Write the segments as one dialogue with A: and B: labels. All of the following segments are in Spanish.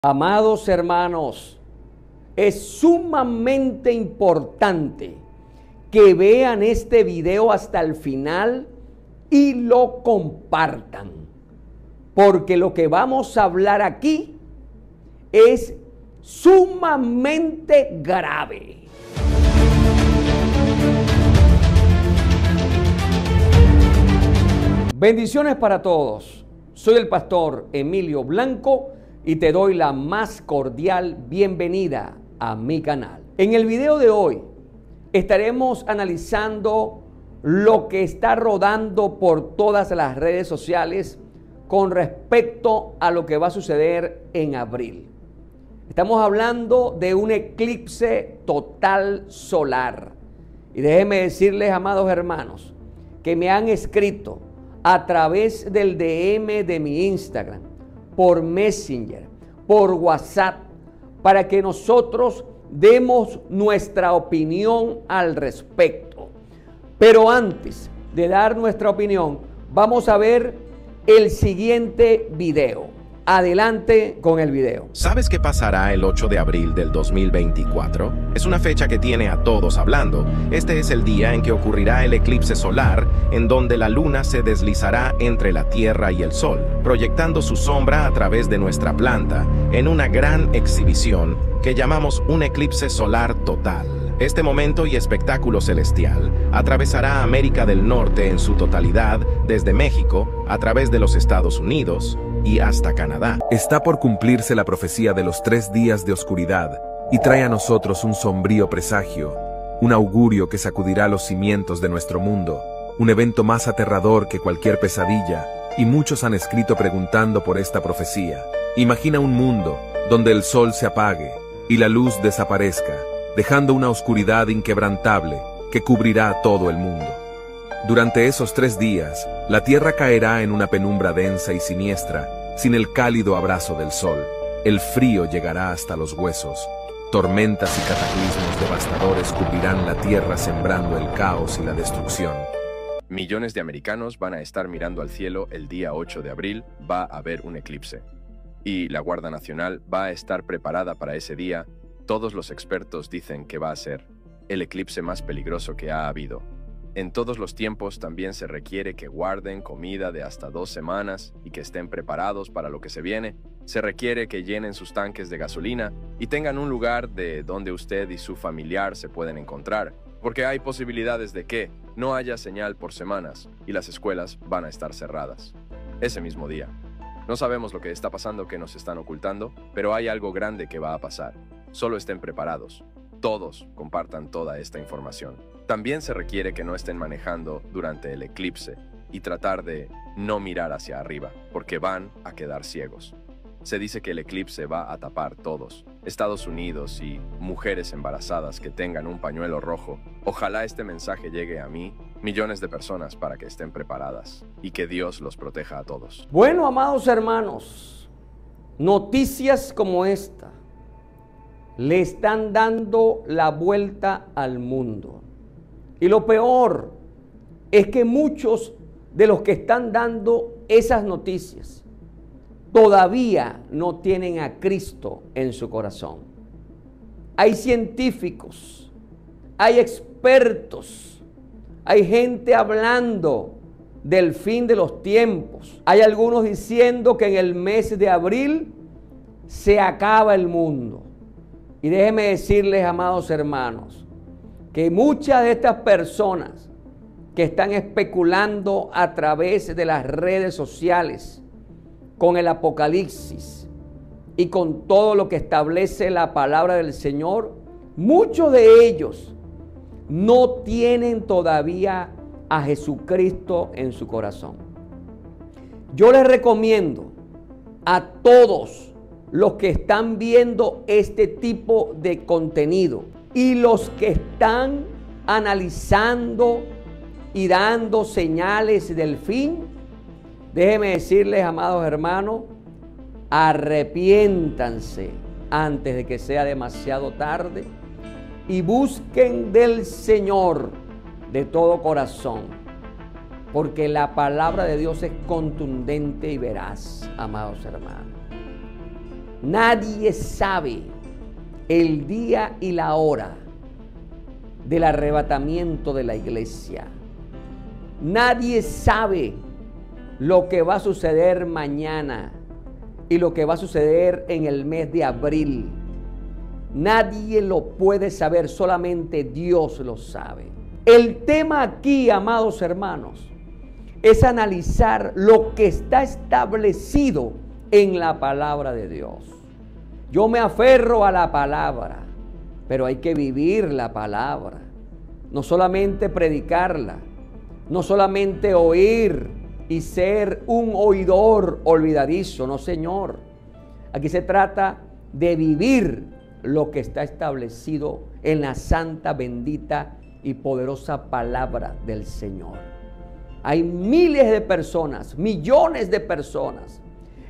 A: Amados hermanos, es sumamente importante que vean este video hasta el final y lo compartan, porque lo que vamos a hablar aquí es sumamente grave. Bendiciones para todos. Soy el pastor Emilio Blanco y te doy la más cordial bienvenida a mi canal. En el video de hoy estaremos analizando lo que está rodando por todas las redes sociales con respecto a lo que va a suceder en abril. Estamos hablando de un eclipse total solar. Y déjenme decirles, amados hermanos, que me han escrito a través del DM de mi Instagram, por Messenger, por WhatsApp, para que nosotros demos nuestra opinión al respecto. Pero antes de dar nuestra opinión, vamos a ver el siguiente video. Adelante con el video.
B: ¿Sabes qué pasará el 8 de abril del 2024? Es una fecha que tiene a todos hablando. Este es el día en que ocurrirá el eclipse solar, en donde la luna se deslizará entre la Tierra y el Sol, proyectando su sombra a través de nuestra planta, en una gran exhibición que llamamos un eclipse solar total. Este momento y espectáculo celestial atravesará América del Norte en su totalidad, desde México, a través de los Estados Unidos y hasta Canadá.
C: Está por cumplirse la profecía de los 3 días de oscuridad y trae a nosotros un sombrío presagio, un augurio que sacudirá los cimientos de nuestro mundo, un evento más aterrador que cualquier pesadilla, y muchos han escrito preguntando por esta profecía. Imagina un mundo donde el sol se apague y la luz desaparezca, dejando una oscuridad inquebrantable que cubrirá a todo el mundo. Durante esos 3 días, la tierra caerá en una penumbra densa y siniestra, sin el cálido abrazo del sol. El frío llegará hasta los huesos. Tormentas y cataclismos devastadores cubrirán la tierra, sembrando el caos y la destrucción.
D: Millones de americanos van a estar mirando al cielo el día 8 de abril, va a haber un eclipse. Y la Guardia Nacional va a estar preparada para ese día. Todos los expertos dicen que va a ser el eclipse más peligroso que ha habido. En todos los tiempos también se requiere que guarden comida de hasta 2 semanas y que estén preparados para lo que se viene. Se requiere que llenen sus tanques de gasolina y tengan un lugar de donde usted y su familiar se pueden encontrar, porque hay posibilidades de que no haya señal por semanas y las escuelas van a estar cerradas ese mismo día. No sabemos lo que está pasando, que nos están ocultando, pero hay algo grande que va a pasar. Solo estén preparados. Todos compartan toda esta información. También se requiere que no estén manejando durante el eclipse y tratar de no mirar hacia arriba, porque van a quedar ciegos. Se dice que el eclipse va a tapar todos, Estados Unidos y mujeres embarazadas que tengan un pañuelo rojo. Ojalá este mensaje llegue a mí, millones de personas, para que estén preparadas y que Dios los proteja a todos.
A: Bueno, amados hermanos, noticias como esta le están dando la vuelta al mundo. Y lo peor es que muchos de los que están dando esas noticias todavía no tienen a Cristo en su corazón. Hay científicos, hay expertos, hay gente hablando del fin de los tiempos. Hay algunos diciendo que en el mes de abril se acaba el mundo. Y déjenme decirles, amados hermanos, que muchas de estas personas que están especulando a través de las redes sociales con el Apocalipsis y con todo lo que establece la palabra del Señor, muchos de ellos no tienen todavía a Jesucristo en su corazón. Yo les recomiendo a todos los que están viendo este tipo de contenido y los que están analizando y dando señales del fin, déjenme decirles, amados hermanos, arrepiéntanse antes de que sea demasiado tarde y busquen del Señor de todo corazón, porque la palabra de Dios es contundente y veraz, amados hermanos. Nadie sabe el día y la hora del arrebatamiento de la iglesia. Nadie sabe lo que va a suceder mañana y lo que va a suceder en el mes de abril. Nadie lo puede saber, solamente Dios lo sabe. El tema aquí, amados hermanos, es analizar lo que está establecido en la palabra de Dios. Yo me aferro a la palabra, pero hay que vivir la palabra. No solamente predicarla, no solamente oír y ser un oidor olvidadizo, no, señor. Aquí se trata de vivir lo que está establecido en la santa, bendita y poderosa palabra del Señor. Hay miles de personas, millones de personas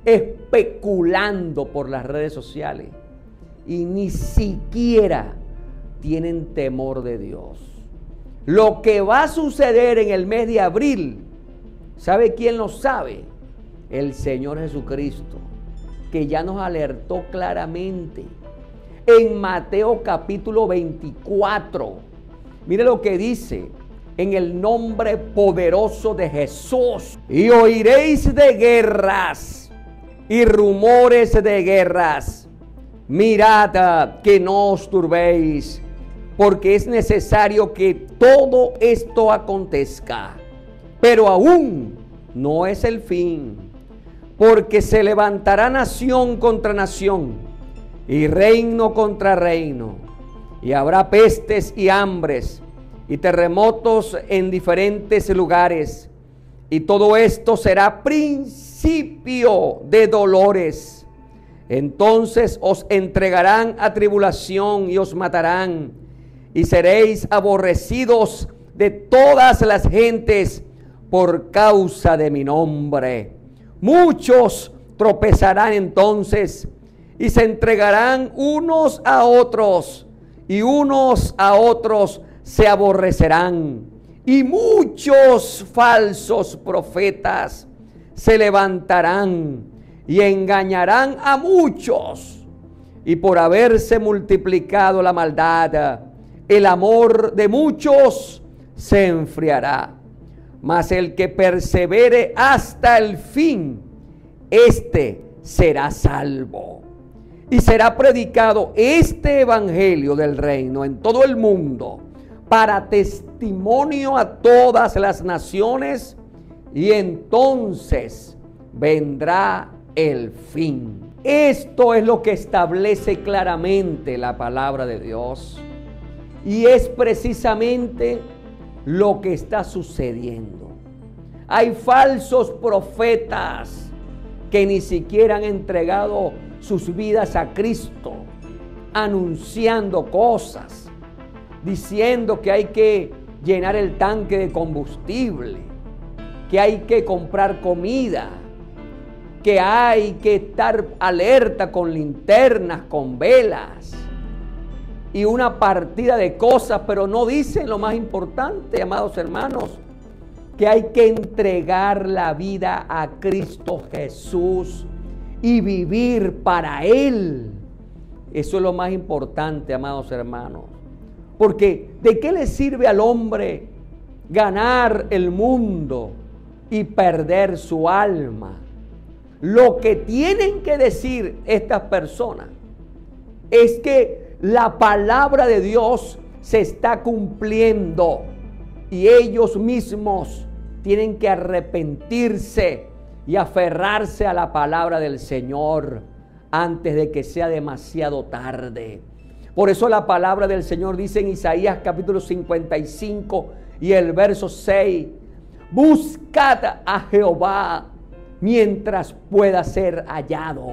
A: especulando por las redes sociales y ni siquiera tienen temor de Dios. Lo que va a suceder en el mes de abril, ¿sabe quién lo sabe? El Señor Jesucristo, que ya nos alertó claramente en Mateo capítulo 24. Mire lo que dice: en el nombre poderoso de Jesús, y oiréis de guerras y rumores de guerras. Mirad que no os turbéis, porque es necesario que todo esto acontezca, pero aún no es el fin, porque se levantará nación contra nación y reino contra reino, y habrá pestes y hambres y terremotos en diferentes lugares, y todo esto será principio de dolores. Entonces os entregarán a tribulación y os matarán, y seréis aborrecidos de todas las gentes por causa de mi nombre. Muchos tropezarán entonces y se entregarán unos a otros, y unos a otros se aborrecerán, y muchos falsos profetas se levantarán y engañarán a muchos, y por haberse multiplicado la maldad, el amor de muchos se enfriará. Mas el que persevere hasta el fin, éste será salvo. Y será predicado este evangelio del reino en todo el mundo, para testimonio a todas las naciones, y entonces vendrá el fin. Esto es lo que establece claramente la palabra de Dios, y es precisamente lo que está sucediendo. Hay falsos profetas que ni siquiera han entregado sus vidas a Cristo, anunciando cosas, diciendo que hay que llenar el tanque de combustible, que hay que comprar comida, que hay que estar alerta con linternas, con velas y una partida de cosas, pero no dicen lo más importante, amados hermanos, que hay que entregar la vida a Cristo Jesús y vivir para Él. Eso es lo más importante, amados hermanos. Porque ¿de qué le sirve al hombre ganar el mundo y perder su alma? Lo que tienen que decir estas personas es que la palabra de Dios se está cumpliendo y ellos mismos tienen que arrepentirse y aferrarse a la palabra del Señor antes de que sea demasiado tarde. Por eso la palabra del Señor dice en Isaías capítulo 55 y el verso 6: buscad a Jehová mientras pueda ser hallado,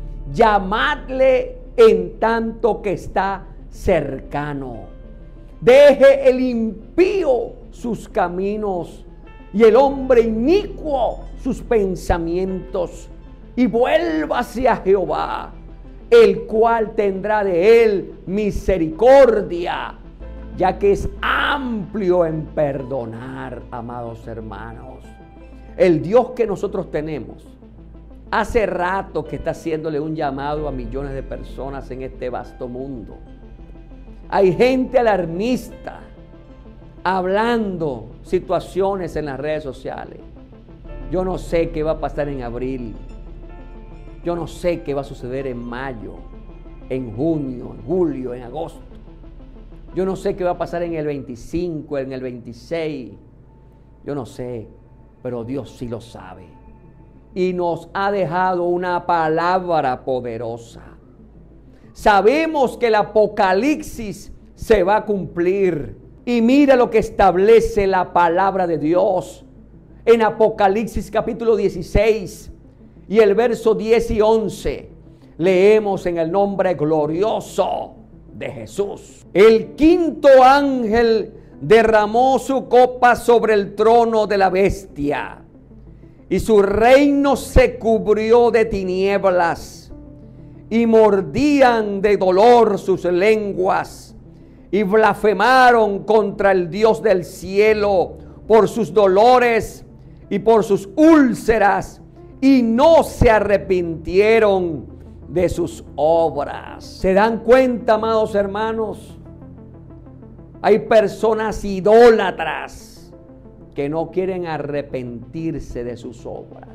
A: llamadle en tanto que está cercano. Deje el impío sus caminos y el hombre inicuo sus pensamientos, y vuélvase a Jehová, el cual tendrá de él misericordia, ya que es amplio en perdonar. Amados hermanos, el Dios que nosotros tenemos Hace rato que está haciéndole un llamado a millones de personas en este vasto mundo. Hay gente alarmista hablando situaciones en las redes sociales. Yo no sé qué va a pasar en abril. Yo no sé qué va a suceder en mayo, en junio, en julio, en agosto. Yo no sé qué va a pasar en el 25, en el 26. Yo no sé, pero Dios sí lo sabe. Y nos ha dejado una palabra poderosa. Sabemos que el Apocalipsis se va a cumplir. Y mira lo que establece la palabra de Dios. En Apocalipsis capítulo 16 y el verso 10 y 11. Leemos en el nombre glorioso de Jesús. El quinto ángel derramó su copa sobre el trono de la bestia, y su reino se cubrió de tinieblas, y mordían de dolor sus lenguas, y blasfemaron contra el Dios del cielo por sus dolores y por sus úlceras, y no se arrepintieron de sus obras. ¿Se dan cuenta, amados hermanos? Hay personas idólatras que no quieren arrepentirse de sus obras,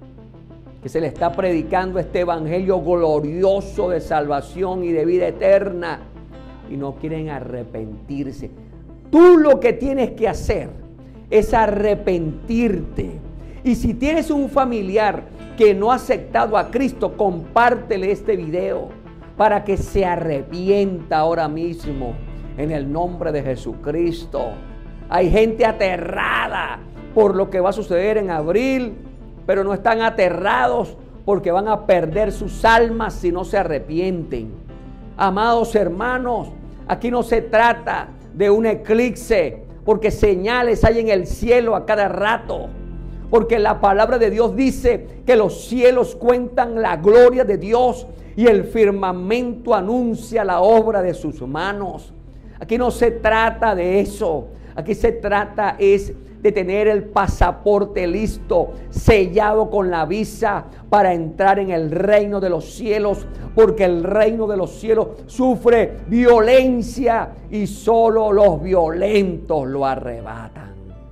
A: que se le está predicando este evangelio glorioso de salvación y de vida eterna y no quieren arrepentirse. Tú lo que tienes que hacer es arrepentirte. Y si tienes un familiar que no ha aceptado a Cristo, compártele este video para que se arrepienta ahora mismo en el nombre de Jesucristo. Hay gente aterrada por lo que va a suceder en abril, pero no están aterrados porque van a perder sus almas si no se arrepienten. Amados hermanos, aquí no se trata de un eclipse, porque señales hay en el cielo a cada rato. Porque la palabra de Dios dice que los cielos cuentan la gloria de Dios y el firmamento anuncia la obra de sus manos. Aquí no se trata de eso. Aquí se trata es de tener el pasaporte listo, sellado con la visa para entrar en el reino de los cielos. Porque el reino de los cielos sufre violencia y solo los violentos lo arrebatan.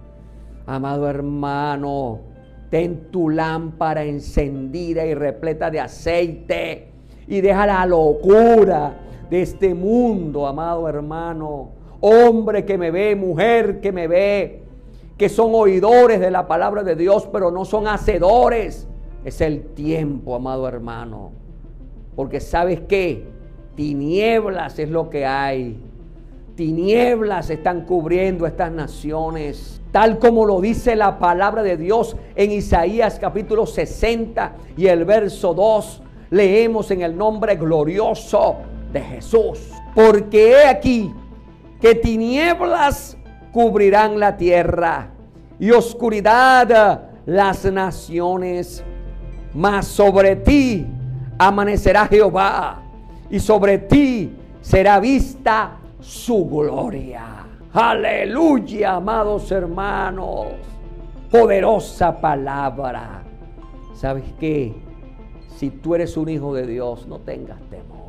A: Amado hermano, ten tu lámpara encendida y repleta de aceite y deja la locura de este mundo, amado hermano. Hombre que me ve, mujer que me ve, que son oidores de la palabra de Dios, pero no son hacedores. Es el tiempo, amado hermano. Porque ¿sabes qué? Tinieblas es lo que hay. Tinieblas están cubriendo estas naciones, tal como lo dice la palabra de Dios en Isaías capítulo 60 y el verso 2. Leemos en el nombre glorioso de Jesús. Porque he aquí que tinieblas cubrirán la tierra y oscuridad las naciones, mas sobre ti amanecerá Jehová y sobre ti será vista su gloria. Aleluya, amados hermanos. Poderosa palabra. ¿Sabes qué? Si tú eres un hijo de Dios, no tengas temor.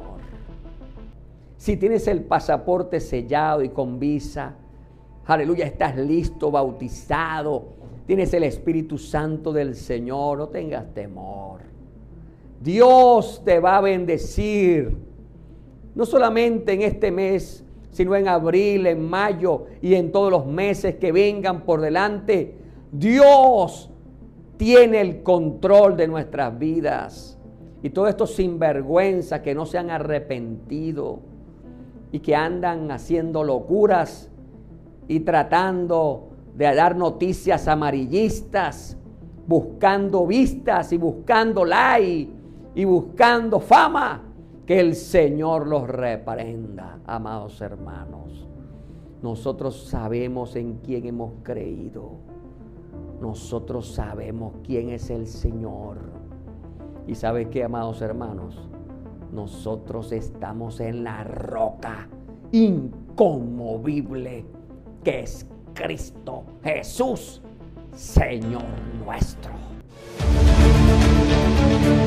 A: Si tienes el pasaporte sellado y con visa, aleluya, estás listo, bautizado, tienes el Espíritu Santo del Señor, no tengas temor. Dios te va a bendecir, no solamente en este mes, sino en abril, en mayo y en todos los meses que vengan por delante. Dios tiene el control de nuestras vidas. Y todos estos sinvergüenzas que no se han arrepentido y que andan haciendo locuras y tratando de dar noticias amarillistas, buscando vistas y buscando like y buscando fama, que el Señor los reprenda, amados hermanos. Nosotros sabemos en quién hemos creído. Nosotros sabemos quién es el Señor. Y ¿sabe qué, amados hermanos? Nosotros estamos en la roca inconmovible que es Cristo Jesús, Señor nuestro.
C: Dios.